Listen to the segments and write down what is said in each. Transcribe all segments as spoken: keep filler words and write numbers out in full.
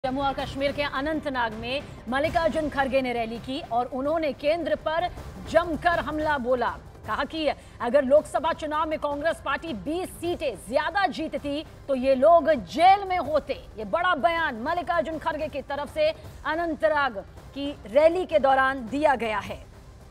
जम्मू और कश्मीर के अनंतनाग में मल्लिकार्जुन खड़गे ने रैली की और उन्होंने केंद्र पर जमकर हमला बोला। कहा कि अगर लोकसभा चुनाव में कांग्रेस पार्टी बीस सीटें ज्यादा जीतती तो ये लोग जेल में होते। ये बड़ा बयान मल्लिकार्जुन खड़गे की तरफ से अनंतनाग की रैली के दौरान दिया गया है।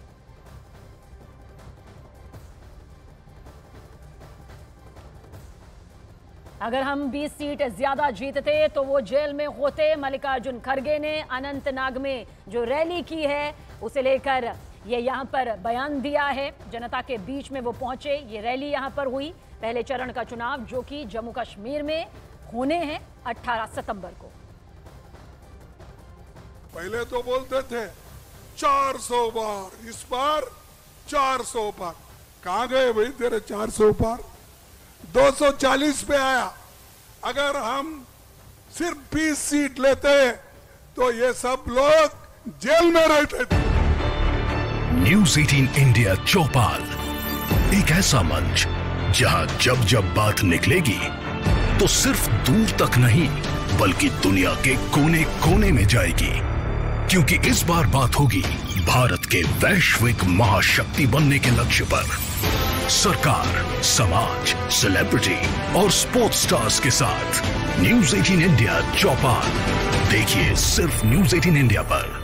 अगर हम बीस सीट ज्यादा जीतते तो वो जेल में होते। मल्लिकार्जुन खड़गे ने अनंतनाग में जो रैली की है उसे लेकर ये यहाँ पर बयान दिया है। जनता के बीच में वो पहुंचे। ये रैली यहाँ पर हुई पहले चरण का चुनाव जो कि जम्मू कश्मीर में होने हैं अठारह सितंबर को। पहले तो बोलते थे चार सौ बार, इस बार चार सौ बार। कहां गए भाई तेरे चार सौ बार? दो सौ चालीस पे आया। अगर हम सिर्फ बीस सीट लेते तो ये सब लोग जेल में रहते थे। न्यूज़ अठारह इंडिया चौपाल, एक ऐसा मंच जहां जब जब बात निकलेगी तो सिर्फ दूर तक नहीं बल्कि दुनिया के कोने कोने में जाएगी, क्योंकि इस बार बात होगी भारत के वैश्विक महाशक्ति बनने के लक्ष्य पर। सरकार, समाज, सेलिब्रिटी और स्पोर्ट्स स्टार्स के साथ न्यूज़ अठारह इंडिया चौपाल देखिए सिर्फ न्यूज़ अठारह इंडिया पर।